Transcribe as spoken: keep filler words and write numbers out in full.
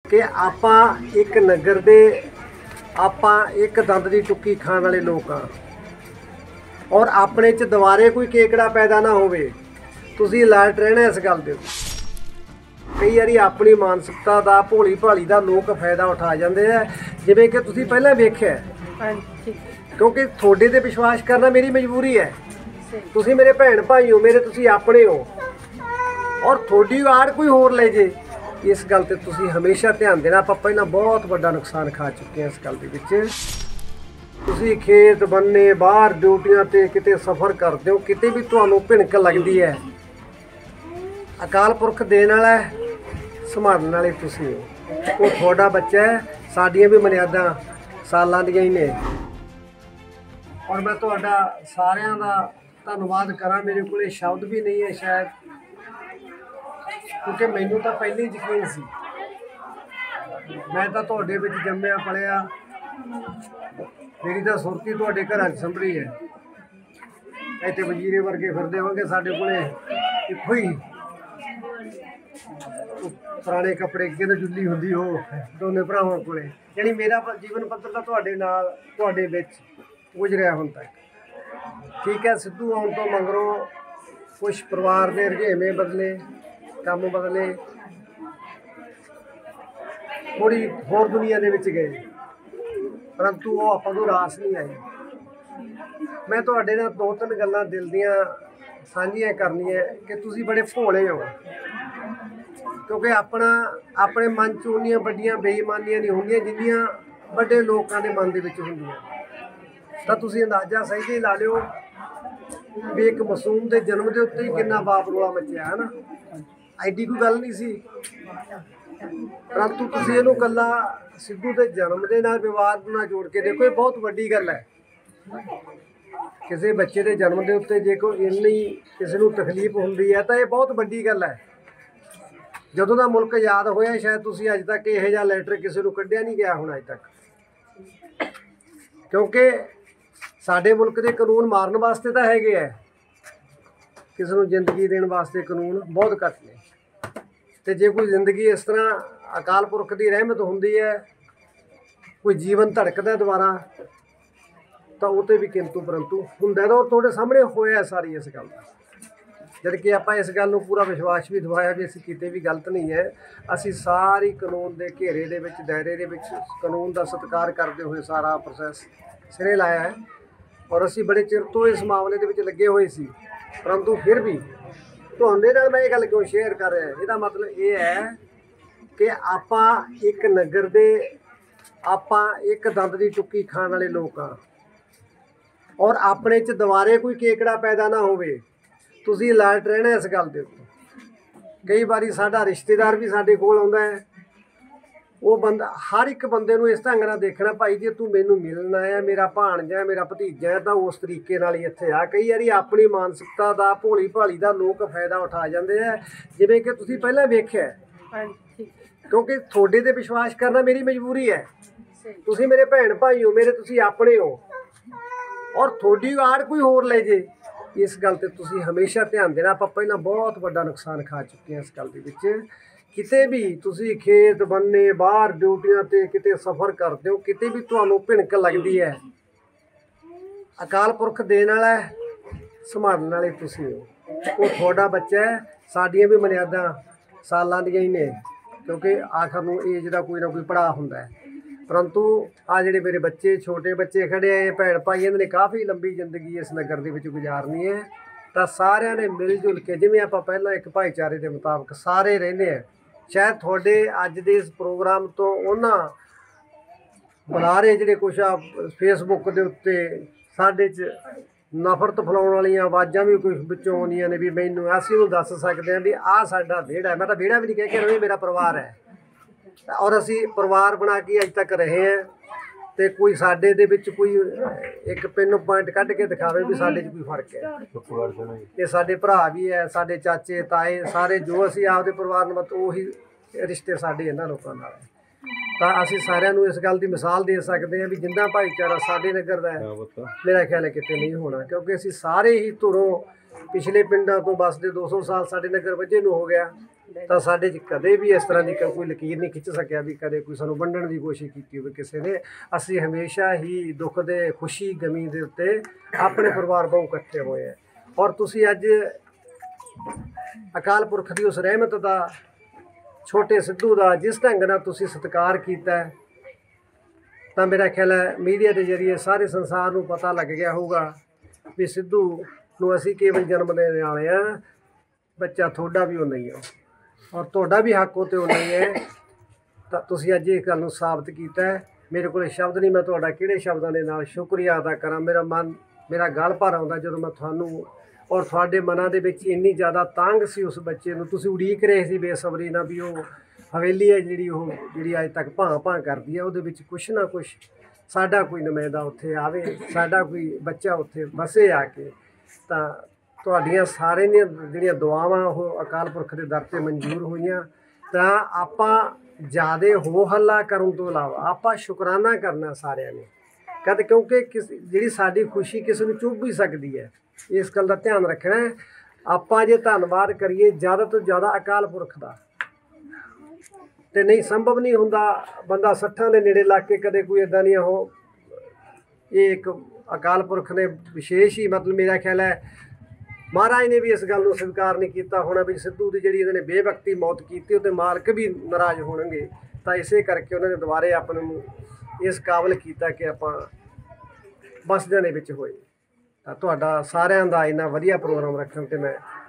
कि आपां एक नगर दे आपां एक दंद दी टुक्की खाण वाले लोग हाँ और अपने च दुबारे कोई केकड़ा पैदा ना होवे। तुसीं अलर्ट रहना इस गल दे। कई वारी अपनी मानसिकता का भोली भाली का लोग फायदा उठा जाते हैं, जिवें कि तुसीं पहलां वेख्या क्योंकि थोड़े ते विश्वास करना मेरी मजबूरी है। तुसीं मेरे भैन भाई हो, मेरे तुसीं अपने हो और थोड़ी आड़ कोई होर ले जे, इस गल ते तुसीं हमेशा ध्यान देना। आपां पहलां बहुत वड्डा नुकसान खा चुके हैं इस गल दे विच। तुसीं खेत बन्ने बाहर ड्यूटियां ते किते सफ़र करदे हो, किते भी तुहानूं भिणक लगदी है, अकाल पुरख देण वाला है, संभालण वाले तुसीं हो। वो तुहाडा बच्चा है, साडियां भी मर्यादा सालां दियां ही ने। और मैं तुहाडा सारियां दा धन्नवाद करा। मेरे कोल शब्द भी नहीं है शायद, क्योंकि मैनू तो पहले ही यकीन सी। मैं तो तुहाडे विच जम्मिया पलिया, मेरी तो सुरती तुहाडे घरां च संभली है। इत्थे वजीरे वर्गे फिरदे होणगे, साडे कोले इक्को ही पुराने कपड़े किन जुल्ली हुंदी हो दोनों भरावां कोले। यानी मेरा जीवन पੱਧਰ ਤਾਂ ਤੁਹਾਡੇ ਨਾਲ ਤੁਹਾਡੇ ਵਿੱਚ गुजरिया हुण तक। ठीक है, सिद्धू आउण तो मगरों कुछ परिवार के रुझेवें बदले, काम बदले, थोड़ी होर दुनिया दे विच गए, परंतु वो आपां नूं रास नहीं आई। मैं तुहाडे नाल दो तीन गल्लां दिल दीआं साझीआं करनियां कि तुसीं बड़े भोले हो, क्योंकि अपना अपने मन च उन्नियां वड्डियां बेईमानियां नहीं होंदियां जिन्नियां वड्डे लोकां दे मन दे विच हुंदियां। तो तुसीं अंदाजा सही ही ला लिओ भी एक मासूम के जन्म के उत्ते ही कितना बाप रोला मचिया है ना। एडी कोई गल नहीं सी, परंतु तुसीं इहनूं कल्ला सिद्धू के जन्म के नाल विवाद ना जोड़ के देखो, ये बहुत वड्डी गल है। किसी बच्चे के जन्म के उत्ते जे कोई इन्नी किसी नूं तकलीफ हुंदी है तो ये बहुत वड्डी गल है। जदों दा मुल्क आज़ाद होया शायद तुसीं अज तक इहो जिहा लैटर किसी नूं कढिया नहीं गया होना अज तक, क्योंकि साडे मुल्क के कानून मारन वास्ते तो हैगे है, किसी नूं जिंदगी देण वास्ते कानून बहुत घट ने। ते जे कोई जिंदगी इस तरह अकाल पुरख की रहमत हुंदी है, कोई जीवन धड़कदा दोबारा, तो उते भी किंतु परंतु हुंदा है। और तुहाडे सामने होया सारी इस गल दा, जबकि आपां इस गल नूं पूरा विश्वास भी दवाया भी असीं किते भी गलत नहीं है। असीं सारी कानून के घेरे दे विच दायरे दे विच कानून का सत्कार करते हुए सारा प्रोसैस सिरे लाया है और असीं बड़े चिर तो इस मामले दे विच लगे हुए सी। परंतु फिर भी तुहाडे नाल मैं ये गल क्यों शेयर कर रहा, इसदा मतलब ये है कि आपां एक नगर दे आपां एक दंद दी टुक्की खाण वाले लोग हाँ और अपने च दुबारे कोई केकड़ा पैदा ना होवे। तुसीं अलर्ट रहना इस गल दे उत्ते। कई बारी साडा रिश्तेदार भी साडे कोल आउंदा है, वो बंदा हर एक बंदे नूं इस ढंग नाल देखना, भाई जे तू मैनूं मिलण आया, मेरा भाणजा है, मेरा भतीजा है, तो उस तरीके नाल ही इत्थे आ। कई वारी अपनी मानसिकता का भोली भाली का लोग फायदा उठा जाते हैं, जिवें कि तुसीं पहलां वेख्या क्योंकि थोड़े ते विश्वास करना मेरी मजबूरी है। तुसीं मेरे भैन भाई हो, मेरे तुसीं अपने हो और थोड़ी आड़ कोई होर ले जे, इस गल ते तुसीं हमेशा ध्यान देना। आपां पहलां बहुत वड्डा नुकसान खा चुके हैं इस गल दे विच। किते भी तुसीं खेत बन्ने बाहर ड्यूटियां ते किते सफ़र करदे हो, किते भी तुहानूं भिणक लगदी है, अकाल पुरख देण वाला है, संभालण वाले तुसीं हो। वो तुहाडा बच्चा है, साडियां भी मर्यादा सालां दियां ही ने, क्योंकि आखिर नूं एज दा कोई ना कोई पड़ाव हुंदा है। परंतु आ जिहड़े मेरे बच्चे छोटे बच्चे खड़े हैं, भैन भाई, इन्हां ने काफ़ी लंबी जिंदगी इस नगर दे विच गुजारनी है। तो सारिਆਂ ने मिल जुल के जिवें आपां पहलां एक भाईचारे के मुताबिक सारे रहने हैं। शायद थोड़े अज दे इस प्रोग्राम तो उन्हां बुलारे जिहड़े कुछ आ फेसबुक के उत्ते साडे च नफरत फैलाउण वालियां आवाज़ां भी कुछ विचों आउंदियां ने भी मैनूं असीं उहनूं दस सकदे हां भी आह साडा विहड़ा है। मैं तो विहड़ा भी नहीं कह के रही, मेरा परिवार है और असीं परिवार बना के अज तक रहे हैं। तो कोई साडे दे विच कोई एक पिन पॉइंट कढ़ के दिखावे भी साडे च कोई फर्क है। ये साडे भरा भी है, साडे चाचे ताए सारे जो असीं आपदे परिवार नाल मतलब उही रिश्ते साडे इन्हां लोकां नाल है। तो असीं सारिआं नूं इस गल की मिसाल दे सकते हैं भी जिन्ना भाईचारा साडे नगर दा है, मेरा ख्याल है किते नहीं होना, क्योंकि असीं सारे ही धुरों पिछले पिंडां तो बसदे दो सौ साल साडे नगर वजे नूं हो गया। ਤਾਂ ਸਾਡੇ 'ਚ ਕਦੇ ਵੀ ਇਸ ਤਰ੍ਹਾਂ ਦੀ ਕ- ਕੋਈ ਲਕੀਰ ਨਹੀਂ ਖਿੱਚ ਸਕਿਆ ਵੀ ਕਦੇ ਕੋਈ ਸਾਨੂੰ ਵੰਡਣ ਦੀ ਕੋਸ਼ਿਸ਼ ਕੀਤੀ ਹੋਵੇ ਕਿਸੇ ਨੇ। ਅਸੀਂ ਹਮੇਸ਼ਾ ਹੀ ਦੁੱਖ ਦੇ, ਖੁਸ਼ੀ ਗਮੀ ਦੇ ਉੱਤੇ ਆਪਣੇ ਪਰਿਵਾਰ ਵਾਂਗ ਇਕੱਠੇ ਹੋਏ ਆ। ਔਰ ਤੁਸੀਂ ਅੱਜ ਅਕਾਲ ਪੁਰਖ ਦੀ ਉਸ ਰਹਿਮਤ ਦਾ, ਛੋਟੇ ਸਿੱਧੂ ਦਾ ਜਿਸ ਢੰਗ ਨਾਲ ਤੁਸੀਂ ਸਤਿਕਾਰ ਕੀਤਾ ਹੈ, ਤਾਂ ਮੇਰਾ ਖਿਆਲ ਹੈ ਮੀਡੀਆ ਦੇ ਜ਼ਰੀਏ ਸਾਰੇ ਸੰਸਾਰ ਨੂੰ ਪਤਾ ਲੱਗ ਗਿਆ ਹੋਊਗਾ ਵੀ ਸਿੱਧੂ ਨੂੰ ਅਸੀਂ ਕੇਵਲ ਜਨਮ ਦੇਣ ਵਾਲੇ ਹਾਂ, ਬੱਚਾ ਤੁਹਾਡਾ ਵੀ ਉਹ ਨਹੀਂ ਹੈ ਔਰ ਤੁਹਾਡਾ ਵੀ ਹੱਕ ਉਹ 'ਤੇ ਉਹ ਨਹੀਂ ਹੈ। ਤਾਂ ਤੁਸੀਂ ਅੱਜ ਇਹ ਗੱਲ ਨੂੰ ਸਾਬਤ ਕੀਤਾ ਹੈ। ਮੇਰੇ ਕੋਲ ਸ਼ਬਦ ਨਹੀਂ, ਮੈਂ ਤੁਹਾਡਾ ਕਿਹੜੇ ਸ਼ਬਦਾਂ ਦੇ ਨਾਲ ਸ਼ੁਕਰੀਆ ਅਦਾ ਕਰਾਂ। ਮੇਰਾ ਮਨ, ਮੇਰਾ ਗਲ ਭਰ ਆਉਂਦਾ ਜਦੋਂ ਮੈਂ ਤੁਹਾਨੂੰ ਔਰ ਤੁਹਾਡੇ ਮਨਾਂ ਦੇ ਵਿੱਚ ਇੰਨੀ ਜ਼ਿਆਦਾ ਤਾਂਘ ਸੀ ਉਸ ਬੱਚੇ ਨੂੰ, ਤੁਸੀਂ ਉਡੀਕ ਰਹੇ ਸੀ ਬੇਸਬਰੀ ਨਾਲ ਵੀ ਉਹ ਹਵੇਲੀ ਹੈ ਜਿਹੜੀ ਉਹ ਜਿਹੜੀ ਅੱਜ ਤੱਕ ਭਾਂ ਭਾਂ ਕਰਦੀ ਹੈ, ਉਹਦੇ ਵਿੱਚ ਕੁਛ ਨਾ ਕੁਛ ਸਾਡਾ ਕੋਈ ਨੁਮਾਇੰਦਾ ਉੱਥੇ ਆਵੇ, ਸਾਡਾ ਕੋਈ ਬੱਚਾ ਉੱਥੇ ਵਸੇ ਆ ਕੇ। ਤਾਂ ਤੁਹਾਡੀਆਂ ਸਾਰਿਆਂ ਦੀਆਂ ਜਿਹੜੀਆਂ ਦੁਆਵਾਂ ਉਹ ਅਕਾਲ ਪੁਰਖ ਦੇ ਦਰ 'ਤੇ ਮਨਜ਼ੂਰ ਹੋਈਆਂ। ਤਾਂ ਆਪਾਂ ਜ਼ਿਆਦਾ ਹੋ ਹੱਲਾ ਕਰਨ ਤੋਂ ਇਲਾਵਾ ਆਪਾਂ ਸ਼ੁਕਰਾਨਾ ਕਰਨਾ ਸਾਰਿਆਂ ਨੇ, ਕਦ ਕਿਉਂਕਿ ਕਿਸ ਜਿਹੜੀ ਸਾਡੀ ਖੁਸ਼ੀ ਕਿਸੇ ਨੂੰ ਚੁੱਭ ਵੀ ਸਕਦੀ ਹੈ, ਇਸ ਗੱਲ ਦਾ ਧਿਆਨ ਰੱਖਣਾ ਹੈ। ਆਪਾਂ ਜੇ ਧੰਨਵਾਦ ਕਰੀਏ ਜ਼ਿਆਦਾ ਤੋਂ ਜ਼ਿਆਦਾ ਅਕਾਲ ਪੁਰਖ ਦਾ, ਤੇ ਨਹੀਂ ਸੰਭਵ ਨਹੀਂ ਹੁੰਦਾ ਬੰਦਾ ਸੱਠਾਂ ਦੇ ਨੇੜੇ ਲੱਗ ਕੇ ਕਦੇ ਕੋਈ ਇੱਦਾਂ ਦੀਆਂ ਉਹ, ਇਹ ਇੱਕ ਅਕਾਲ ਪੁਰਖ ਨੇ ਵਿਸ਼ੇਸ਼ ਹੀ ਮਤਲਬ ਮੇਰਾ ਖਿਆਲ ਹੈ ਮਹਾਰਾਜ ਨੇ ਵੀ ਇਸ ਗੱਲ ਨੂੰ ਸਵੀਕਾਰ ਨਹੀਂ ਕੀਤਾ ਹੋਣਾ ਵੀ ਸਿੱਧੂ ਦੀ ਜਿਹੜੀ ਇਹਨਾਂ ਨੇ ਬੇਵਕਤੀ ਮੌਤ ਕੀਤੀ ਉਹ 'ਤੇ ਮਾਲਕ ਵੀ ਨਾਰਾਜ਼ ਹੋਣਗੇ। ਤਾਂ ਇਸੇ ਕਰਕੇ ਉਹਨਾਂ ਨੇ ਦੁਬਾਰੇ ਆਪਣੇ ਨੂੰ ਇਸ ਕਾਬਲ ਕੀਤਾ ਕਿ ਆਪਾਂ ਬਸਦਿਆਂ ਦੇ ਵਿੱਚ ਹੋਏ। ਤਾਂ ਤੁਹਾਡਾ ਸਾਰਿਆਂ ਦਾ ਇੰਨਾ ਵਧੀਆ ਪ੍ਰੋਗਰਾਮ ਰੱਖਣ 'ਤੇ ਮੈਂ